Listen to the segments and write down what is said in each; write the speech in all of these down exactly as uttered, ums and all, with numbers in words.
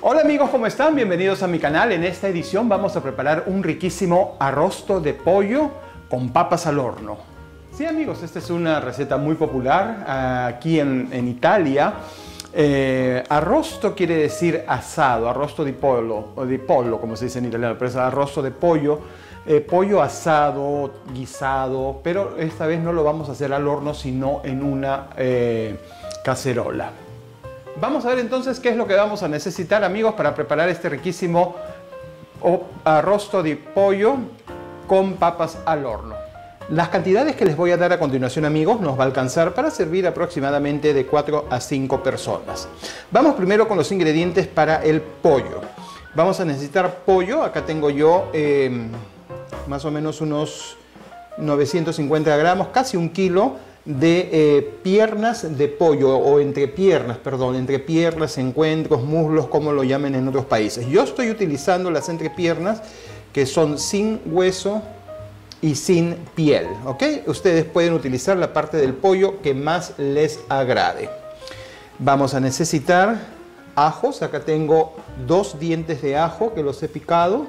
Hola amigos, ¿cómo están? Bienvenidos a mi canal. En esta edición vamos a preparar un riquísimo arrosto de pollo con papas al horno. Sí amigos, esta es una receta muy popular aquí en, en Italia. Eh, arrosto quiere decir asado, arrosto di pollo, o di pollo como se dice en italiano, pero es arrosto de pollo, eh, pollo asado, guisado, pero esta vez no lo vamos a hacer al horno, sino en una eh, cacerola. Vamos a ver entonces qué es lo que vamos a necesitar amigos para preparar este riquísimo arrosto de pollo con papas al horno. Las cantidades que les voy a dar a continuación amigos nos va a alcanzar para servir aproximadamente de cuatro a cinco personas. Vamos primero con los ingredientes para el pollo. Vamos a necesitar pollo, acá tengo yo eh, más o menos unos novecientos cincuenta gramos, casi un kilo de eh, piernas de pollo o entrepiernas, perdón, entrepiernas, encuentros, muslos, como lo llamen en otros países. Yo estoy utilizando las entrepiernas que son sin hueso y sin piel, ¿ok? Ustedes pueden utilizar la parte del pollo que más les agrade. Vamos a necesitar ajos, acá tengo dos dientes de ajo que los he picado.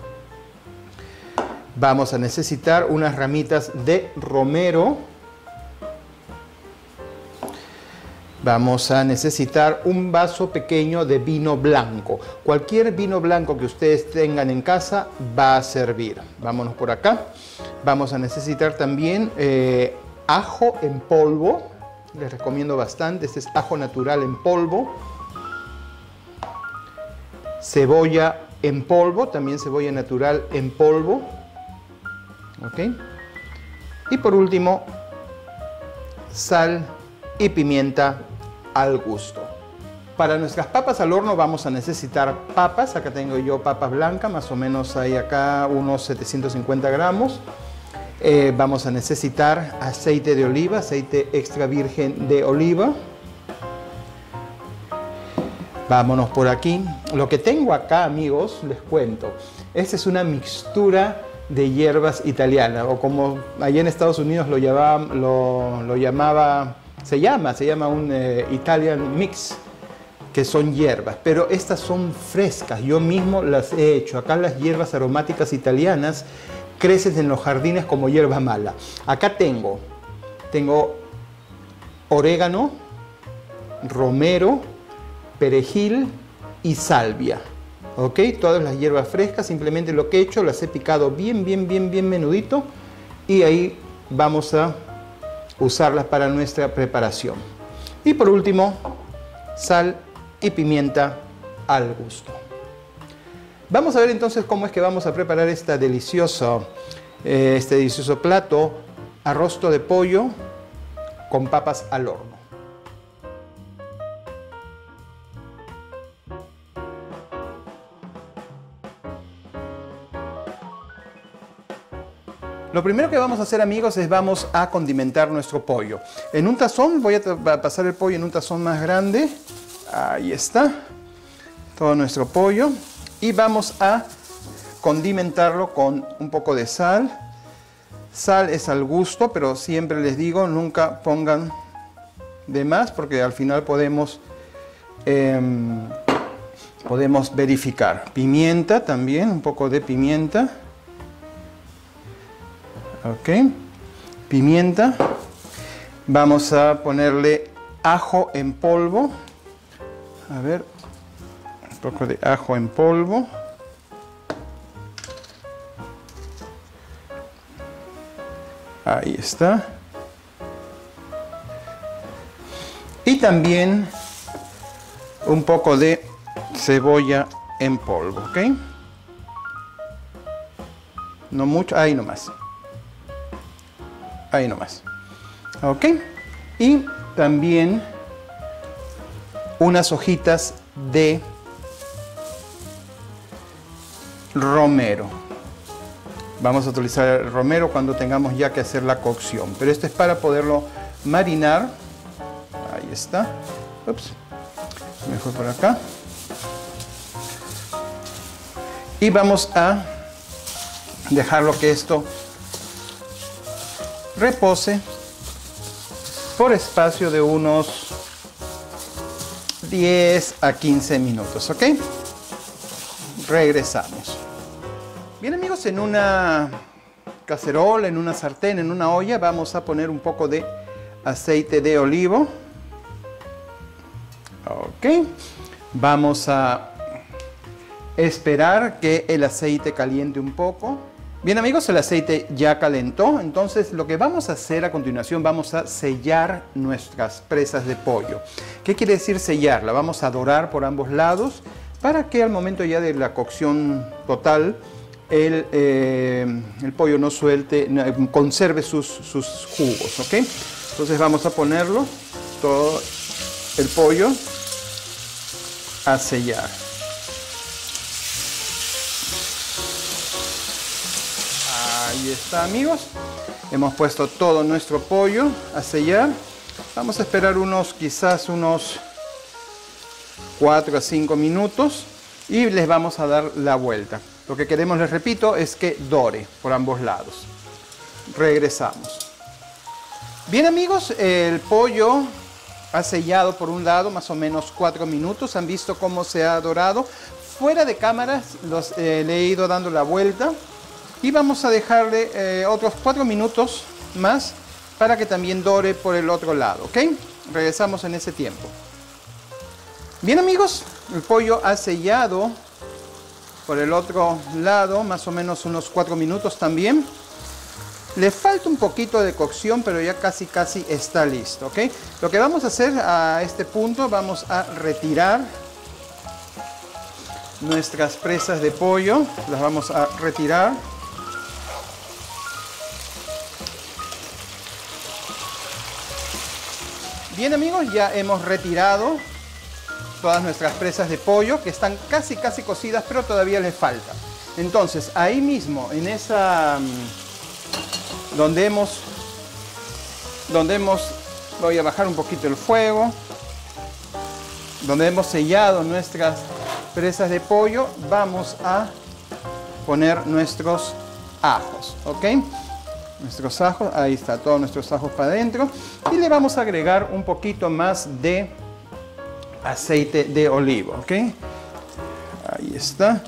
Vamos a necesitar unas ramitas de romero. Vamos a necesitar un vaso pequeño de vino blanco. Cualquier vino blanco que ustedes tengan en casa va a servir. Vámonos por acá. Vamos a necesitar también eh, ajo en polvo. Les recomiendo bastante. Este es ajo natural en polvo. Cebolla en polvo. También cebolla natural en polvo. ¿Ok? Y por último, sal y pimienta al gusto. Para nuestras papas al horno vamos a necesitar papas. Acá tengo yo papas blancas, más o menos hay acá unos setecientos cincuenta gramos. Eh, vamos a necesitar aceite de oliva, aceite extra virgen de oliva. Vámonos por aquí. Lo que tengo acá amigos, les cuento. Esta es una mixtura de hierbas italianas, o como allá en Estados Unidos lo llamaba, lo, lo llamaba se llama, se llama un eh, Italian Mix, que son hierbas, pero estas son frescas, yo mismo las he hecho. Acá las hierbas aromáticas italianas crecen en los jardines como hierba mala. Acá tengo, tengo orégano, romero, perejil y salvia. ¿Ok? Todas las hierbas frescas, simplemente lo que he hecho, las he picado bien, bien, bien, bien menudito y ahí vamos a usarlas para nuestra preparación. Y por último, sal y pimienta al gusto. Vamos a ver entonces cómo es que vamos a preparar esta deliciosa, eh, este delicioso plato, arrosto de pollo con papas al horno. Lo primero que vamos a hacer amigos es vamos a condimentar nuestro pollo. En un tazón, voy a pasar el pollo en un tazón más grande. Ahí está. Todo nuestro pollo. Y vamos a condimentarlo con un poco de sal. Sal es al gusto, pero siempre les digo, nunca pongan de más porque al final podemos, eh, podemos verificar. Pimienta también, un poco de pimienta. Ok, pimienta. Vamos a ponerle ajo en polvo. A ver, un poco de ajo en polvo. Ahí está. Y también un poco de cebolla en polvo, ¿ok? No mucho, ahí nomás. Ahí nomás. Ok. Y también unas hojitas de romero. Vamos a utilizar el romero cuando tengamos ya que hacer la cocción. Pero esto es para poderlo marinar. Ahí está. Ups. Mejor por acá. Y vamos a dejarlo que esto repose por espacio de unos diez a quince minutos, ¿ok? Regresamos. Bien amigos, en una cacerola, en una sartén, en una olla, vamos a poner un poco de aceite de olivo. Ok. Vamos a esperar que el aceite caliente un poco. Bien amigos, el aceite ya calentó, entonces lo que vamos a hacer a continuación, vamos a sellar nuestras presas de pollo. ¿Qué quiere decir sellar? La vamos a dorar por ambos lados para que al momento ya de la cocción total, el, eh, el pollo no suelte, no, conserve sus, sus jugos, ¿ok? Entonces vamos a ponerlo, todo el pollo, a sellar. Ahí está amigos, hemos puesto todo nuestro pollo a sellar. Vamos a esperar unos, quizás unos cuatro a cinco minutos y les vamos a dar la vuelta. Lo que queremos, les repito, es que dore por ambos lados. Regresamos. Bien amigos, el pollo ha sellado por un lado más o menos cuatro minutos. Han visto cómo se ha dorado. Fuera de cámaras los, eh, le he ido dando la vuelta. Y vamos a dejarle eh, otros cuatro minutos más para que también dore por el otro lado, ¿ok? Regresamos en ese tiempo. Bien amigos, el pollo ha sellado por el otro lado, más o menos unos cuatro minutos también. Le falta un poquito de cocción, pero ya casi casi está listo, ¿ok? Lo que vamos a hacer a este punto, vamos a retirar nuestras presas de pollo. Las vamos a retirar. Bien amigos, ya hemos retirado todas nuestras presas de pollo que están casi casi cocidas, pero todavía les falta. Entonces ahí mismo, en esa donde hemos donde hemos voy a bajar un poquito el fuego, donde hemos sellado nuestras presas de pollo, vamos a poner nuestros ajos, ¿ok? Nuestros ajos, ahí está, todos nuestros ajos para adentro. Y le vamos a agregar un poquito más de aceite de olivo, ¿ok? Ahí está.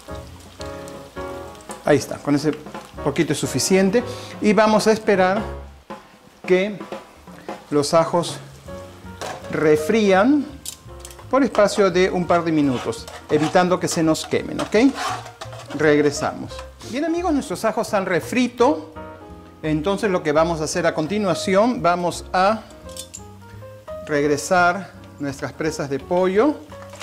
Ahí está, con ese poquito es suficiente. Y vamos a esperar que los ajos refrían por espacio de un par de minutos, evitando que se nos quemen, ¿ok? Regresamos. Bien amigos, nuestros ajos han refrito. Entonces lo que vamos a hacer a continuación, vamos a regresar nuestras presas de pollo.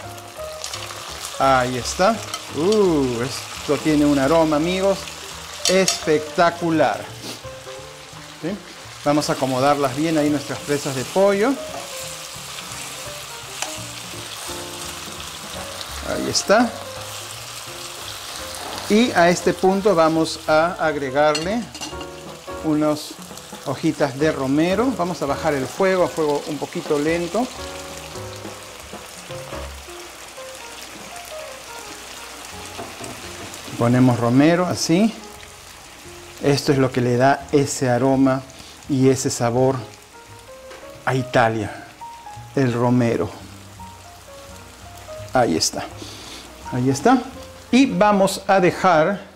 Ahí está. Uh, esto tiene un aroma, amigos, espectacular. ¿Sí? Vamos a acomodarlas bien ahí, nuestras presas de pollo. Ahí está. Y a este punto vamos a agregarle unas hojitas de romero. Vamos a bajar el fuego a fuego un poquito lento. Ponemos romero así. Esto es lo que le da ese aroma y ese sabor a Italia, el romero. Ahí está. Ahí está. Y vamos a dejar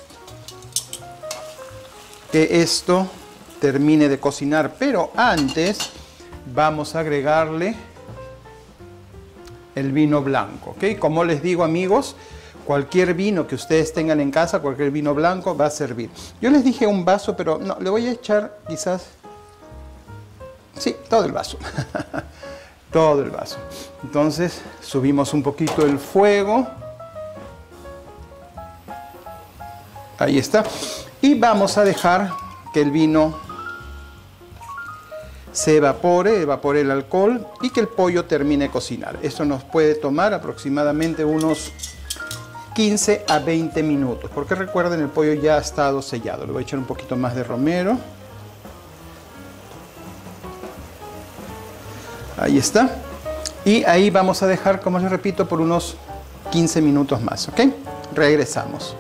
que esto termine de cocinar, pero antes vamos a agregarle el vino blanco, ¿ok? Como les digo amigos, cualquier vino que ustedes tengan en casa, cualquier vino blanco va a servir. Yo les dije un vaso, pero no, le voy a echar quizás, sí, todo el vaso, todo el vaso. Entonces subimos un poquito el fuego, ahí está. Y vamos a dejar que el vino se evapore, evapore el alcohol y que el pollo termine de cocinar. Esto nos puede tomar aproximadamente unos quince a veinte minutos, porque recuerden, el pollo ya ha estado sellado. Le voy a echar un poquito más de romero. Ahí está. Y ahí vamos a dejar, como les repito, por unos quince minutos más, ¿ok? Regresamos.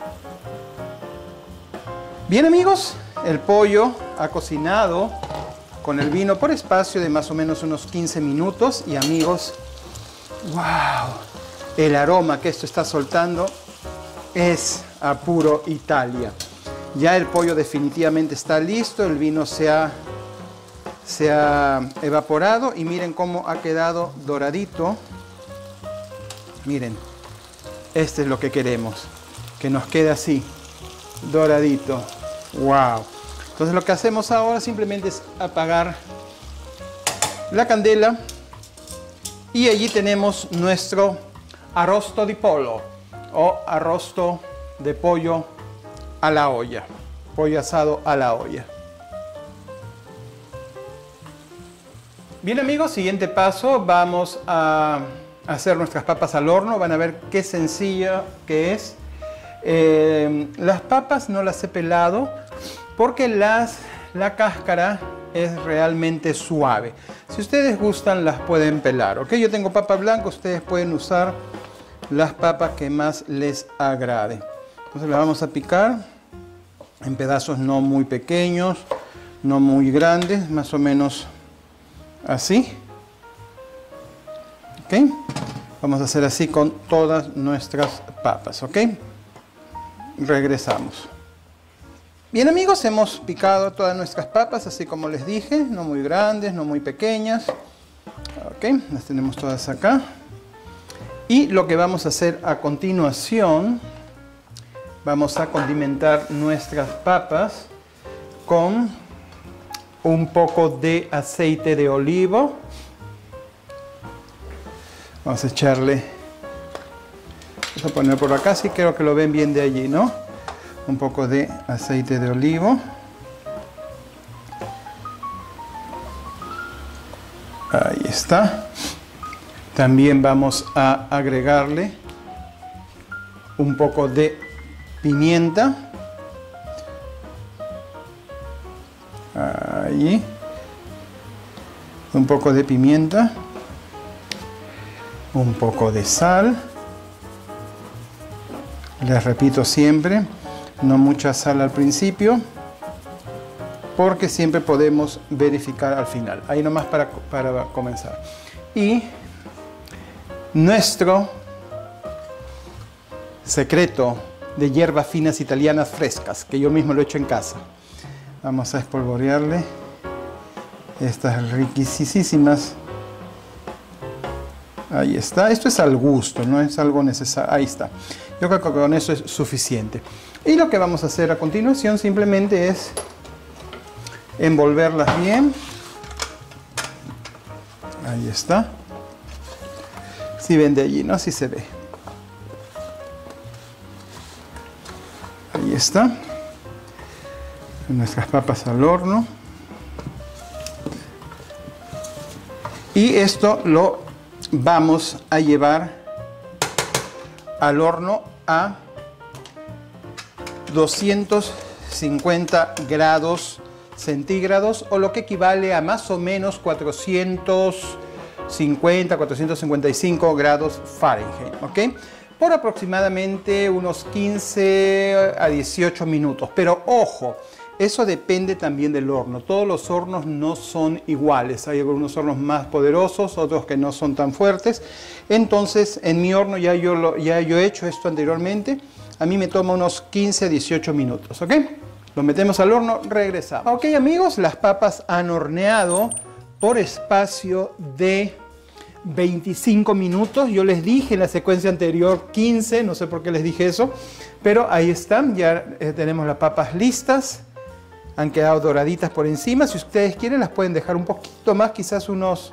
Bien amigos, el pollo ha cocinado con el vino por espacio de más o menos unos quince minutos. Y amigos, wow, el aroma que esto está soltando es a puro Italia. Ya el pollo definitivamente está listo, el vino se ha, se ha evaporado y miren cómo ha quedado doradito. Miren, este es lo que queremos, que nos quede así, doradito. Wow. Entonces lo que hacemos ahora simplemente es apagar la candela y allí tenemos nuestro arrosto di pollo o arrosto de pollo a la olla, pollo asado a la olla. Bien amigos, siguiente paso, vamos a hacer nuestras papas al horno. Van a ver qué sencilla que es. Eh, las papas no las he pelado porque las, la cáscara es realmente suave. Si ustedes gustan, las pueden pelar, ¿ok? Yo tengo papa blanca, ustedes pueden usar las papas que más les agrade. Entonces las vamos a picar en pedazos no muy pequeños, no muy grandes, más o menos así. ¿Ok? Vamos a hacer así con todas nuestras papas, ¿ok? Regresamos. Bien amigos, hemos picado todas nuestras papas, así como les dije, no muy grandes, no muy pequeñas. Ok, las tenemos todas acá. Y lo que vamos a hacer a continuación, vamos a condimentar nuestras papas con un poco de aceite de olivo. Vamos a echarle, vamos a poner por acá, sí creo que lo ven bien de allí, ¿no? Un poco de aceite de olivo. Ahí está. También vamos a agregarle un poco de pimienta. Ahí. Un poco de pimienta. Un poco de sal. Les repito siempre, no mucha sal al principio, porque siempre podemos verificar al final. Ahí nomás para, para comenzar. Y nuestro secreto de hierbas finas italianas frescas, que yo mismo lo he hecho en casa. Vamos a espolvorearle estas riquísimas. Ahí está. Esto es al gusto, no es algo necesario. Ahí está. Yo creo que con eso es suficiente. Y lo que vamos a hacer a continuación simplemente es envolverlas bien. Ahí está. Si ven de allí, ¿no? Así se ve. Ahí está. Nuestras papas al horno. Y esto lo vamos a llevar al horno a doscientos cincuenta grados centígrados, o lo que equivale a más o menos cuatrocientos cincuenta, cuatrocientos cincuenta y cinco grados Fahrenheit, ¿ok? Por aproximadamente unos quince a dieciocho minutos. Pero ojo, eso depende también del horno. Todos los hornos no son iguales. Hay algunos hornos más poderosos, otros que no son tan fuertes. Entonces, en mi horno ya yo, lo, ya yo he hecho esto anteriormente. A mí me toma unos quince a dieciocho minutos, ¿ok? Lo metemos al horno, regresamos. Ok amigos, las papas han horneado por espacio de veinticinco minutos. Yo les dije en la secuencia anterior quince, no sé por qué les dije eso, pero ahí están, ya eh, tenemos las papas listas. Han quedado doraditas por encima. Si ustedes quieren las pueden dejar un poquito más, quizás unos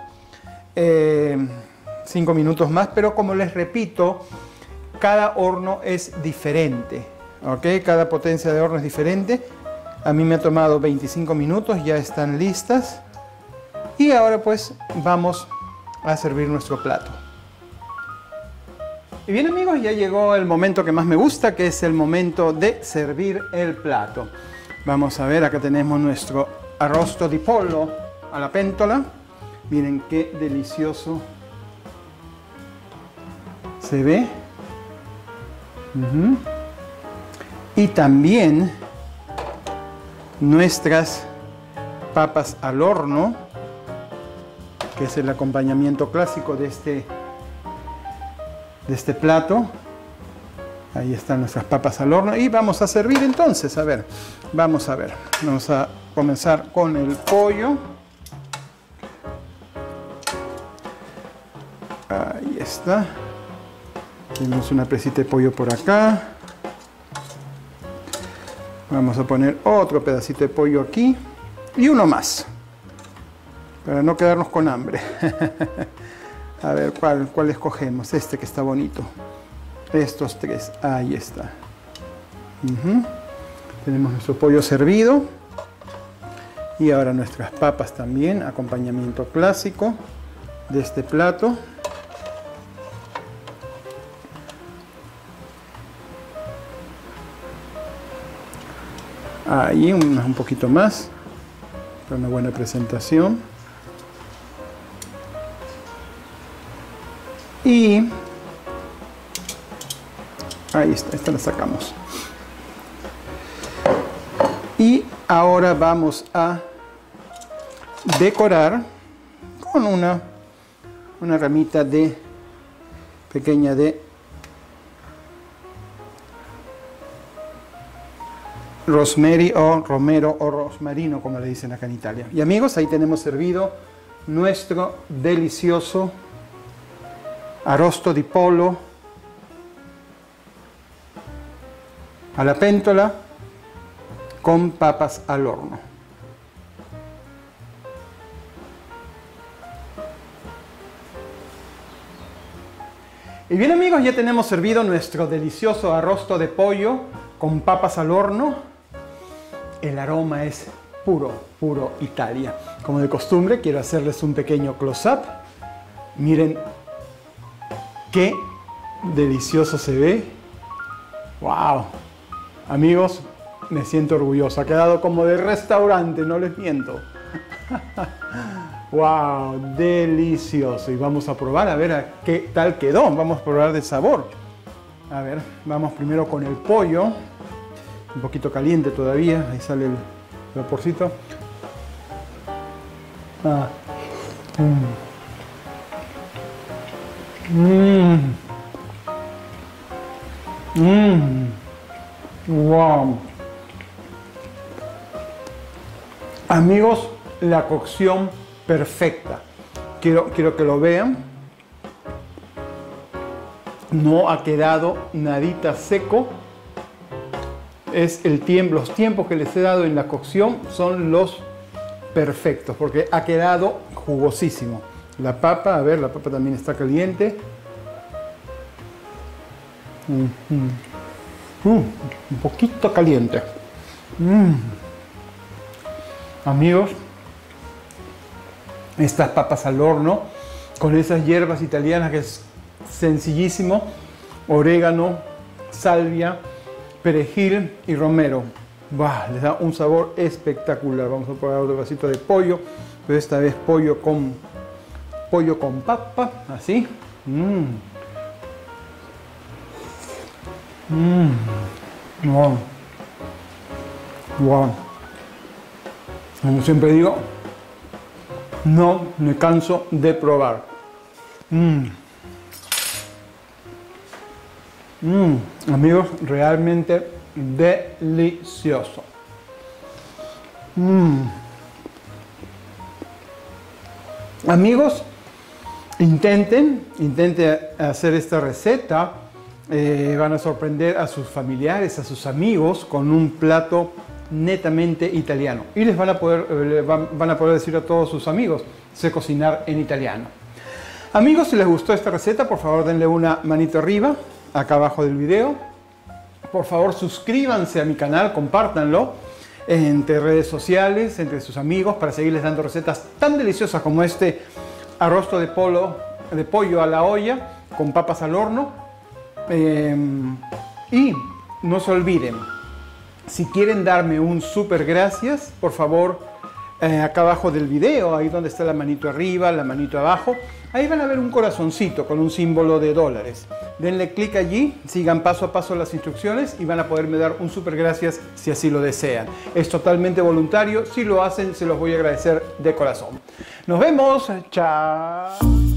cinco minutos más, pero como les repito, cada horno es diferente, ¿ok? Cada potencia de horno es diferente. A mí me ha tomado veinticinco minutos, ya están listas. Y ahora pues vamos a servir nuestro plato. Y bien amigos, ya llegó el momento que más me gusta, que es el momento de servir el plato. Vamos a ver, acá tenemos nuestro arrosto di pollo a la pentola. Miren qué delicioso se ve. Uh-huh. Y también nuestras papas al horno, que es el acompañamiento clásico de este, de este plato. Ahí están nuestras papas al horno y vamos a servir entonces. A ver, vamos a ver. Vamos a comenzar con el pollo. Ahí está. Tenemos una presita de pollo por acá. Vamos a poner otro pedacito de pollo aquí y uno más, para no quedarnos con hambre. A ver, ¿cuál, cuál escogemos? Este que está bonito. Estos tres, ahí está. Uh-huh. Tenemos nuestro pollo servido. Y ahora nuestras papas también, acompañamiento clásico de este plato. Ahí un, un poquito más, para una buena presentación. Y ahí está, esta la sacamos. Y ahora vamos a decorar con una, una ramita de pequeña de rosemary o romero o rosmarino, como le dicen acá en Italia. Y amigos, ahí tenemos servido nuestro delicioso arrosto di pollo a la pentola con papas al horno. Y bien amigos, ya tenemos servido nuestro delicioso arrosto de pollo con papas al horno. El aroma es puro, puro Italia. Como de costumbre, quiero hacerles un pequeño close-up. Miren qué delicioso se ve. ¡Wow! Amigos, me siento orgulloso. Ha quedado como de restaurante, no les miento. ¡Wow! Delicioso. Y vamos a probar a ver a qué tal quedó. Vamos a probar de sabor. A ver, vamos primero con el pollo. Un poquito caliente todavía. Ahí sale el vaporcito. Ah. Mmm. Mmm. Wow. Amigos, la cocción perfecta. Quiero, quiero que lo vean. No ha quedado nadita seco. Es el tiempo, los tiempos que les he dado en la cocción son los perfectos, porque ha quedado jugosísimo. La papa, a ver, la papa también está caliente. Mm, mm. Mm, un poquito caliente. Mm. Amigos, estas papas al horno con esas hierbas italianas que es sencillísimo: orégano, salvia, perejil y romero. ¡Bah! Les da un sabor espectacular. Vamos a probar otro vasito de pollo, pero esta vez pollo con pollo con papa, así. Mm. Mm. Wow. Wow. Como siempre digo, no me canso de probar. Mm. Mm. Amigos, realmente delicioso. Mm. Amigos, intenten, intenten hacer esta receta. Eh, van a sorprender a sus familiares, a sus amigos con un plato netamente italiano. Y les van a poder, eh, van, van a poder decir a todos sus amigos: sé cocinar en italiano. Amigos, si les gustó esta receta, por favor denle una manito arriba, acá abajo del video. Por favor suscríbanse a mi canal, compártanlo entre redes sociales, entre sus amigos, para seguirles dando recetas tan deliciosas como este arrosto de, polo, de pollo a la olla con papas al horno. Eh, y no se olviden, si quieren darme un súper gracias, por favor eh, acá abajo del video, ahí donde está la manito arriba, la manito abajo, ahí van a ver un corazoncito con un símbolo de dólares. Denle clic allí, sigan paso a paso las instrucciones y van a poderme dar un súper gracias si así lo desean. Es totalmente voluntario, si lo hacen se los voy a agradecer de corazón. Nos vemos, chao.